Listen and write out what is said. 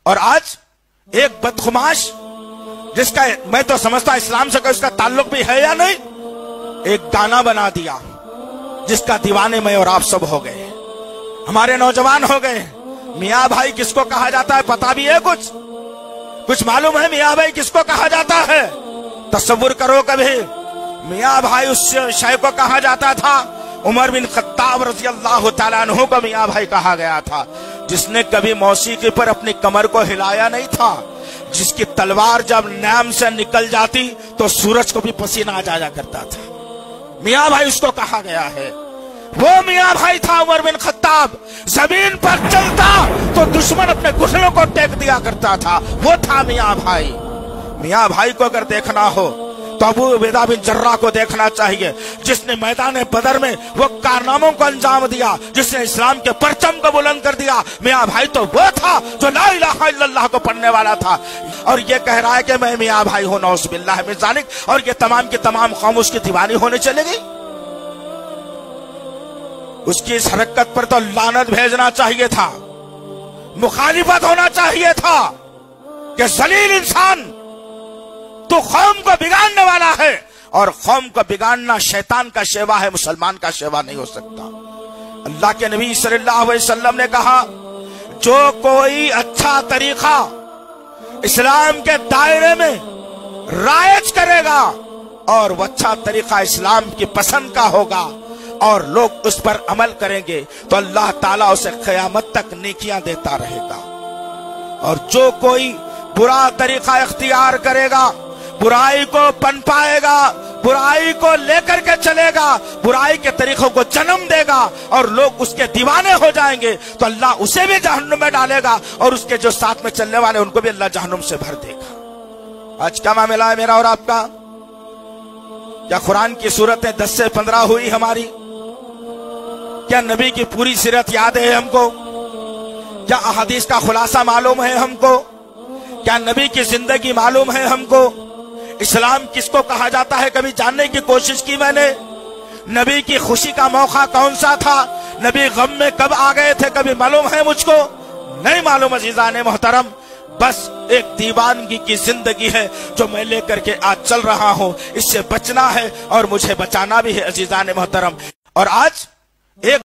और आज एक बदखुमाश जिसका मैं तो समझता इस्लाम से कोई उसका ताल्लुक भी है या नहीं, एक गाना बना दिया जिसका दीवाने मैं और आप सब हो गए, हमारे नौजवान हो गए। मियाँ भाई किसको कहा जाता है पता भी है? कुछ मालूम है मियाँ भाई किसको कहा जाता है? तसव्वुर करो कभी, मियाँ भाई उस शय को कहा जाता था। उमर बिन खत्ताब रज़ी अल्लाह तआला अन्हु को मियाँ भाई कहा गया था, जिसने कभी मौसीकी पर अपनी कमर को हिलाया नहीं था, जिसकी तलवार जब नाम से निकल जाती तो सूरज को भी पसीना आ जाया करता था। मियाँ भाई उसको कहा गया है। वो मियाँ भाई था उमर बिन खत्ताब, जमीन पर चलता तो दुश्मन अपने घुटनों को टेक दिया करता था, वो था मियाँ भाई। मियाँ भाई को अगर देखना हो तो अबू उबैदा बिन जर्राह को देखना चाहिए, जिसने मैदान बदर में वो कारनामों को अंजाम दिया, जिसने इस्लाम के परचम को बुलंद कर दिया। मियाँ भाई तो वो था जो ला इलाहा इल्लल्लाह को पढ़ने वाला था, और ये कह रहा है कि मैं मियाँ भाई हूं, नौज़ बिल्लाह मिन ज़ालिक, और ये तमाम की तमाम कौम उसकी दीवानी होने चलेगी। उसकी इस हरकत पर तो लानत भेजना चाहिए था, मुखालिफत होना चाहिए था कि जलील इंसान तो कौम को बिगाड़ने वाला है, और कौम को बिगाड़ना शैतान का शेवा है, मुसलमान का शेवा नहीं हो सकता। अल्लाह के नबी सल्लल्लाहु अलैहि वसल्लम ने कहा, जो कोई अच्छा तरीका इस्लाम के दायरे में राइज करेगा और वो अच्छा तरीका इस्लाम की पसंद का होगा और लोग उस पर अमल करेंगे, तो अल्लाह ताला उसे क़यामत तक नेकियां देता रहेगा। और जो कोई बुरा तरीका इख्तियार करेगा, बुराई को पनपाएगा, बुराई को लेकर के चलेगा, बुराई के तरीकों को जन्म देगा और लोग उसके दीवाने हो जाएंगे, तो अल्लाह उसे भी जहन्नुम में डालेगा और उसके जो साथ में चलने वाले उनको भी अल्लाह जहन्नुम से भर देगा। आज क्या मामला है मेरा और आपका? क्या कुरान की सूरतें 10 से 15 हुई हमारी? क्या नबी की पूरी सीरत याद है हमको? क्या अहादीस का खुलासा मालूम है हमको? क्या नबी की जिंदगी मालूम है हमको? इस्लाम किसको कहा जाता है कभी जानने की कोशिश की मैंने? नबी की खुशी का मौका कौन सा था? नबी गम में कब आ गए थे कभी मालूम है मुझको? नहीं मालूम अजीजान मोहतरम। बस एक दीवानगी की जिंदगी है जो मैं लेकर के आज चल रहा हूं, इससे बचना है और मुझे बचाना भी है अजीजान मोहतरम। और आज एक